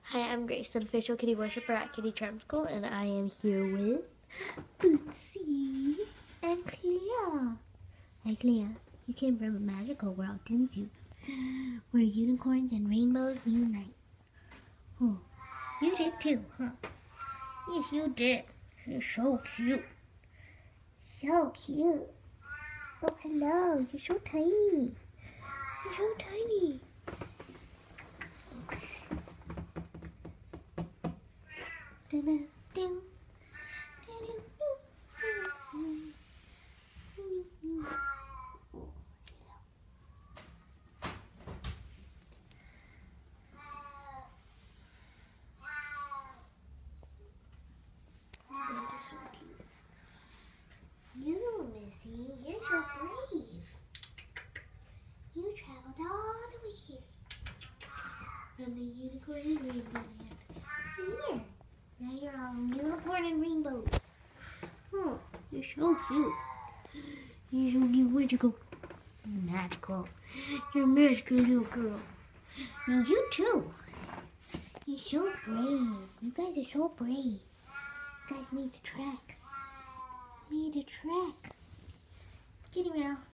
Hi, I'm Grace, an official kitty worshiper at Kitty Charm School, and I am here with Bootsie and Clea. Hey Clea, you came from a magical world, didn't you? Where unicorns and rainbows unite. Oh, you did too, huh? Yes, you did. You're so cute. So cute. Oh, hello. You're so tiny. You're so tiny. Dun-dun-dun. You, Missy, you're so brave. You traveled all the way here from the unicorn and rainbow land. And here, now you're all unicorn and rainbows. Oh, you're so cute. You're so cute. Where'd you go? Magical. You're a magical little girl. And you too. You're so brave. You guys are so brave. You guys made the track. Made a track. Kitty meow.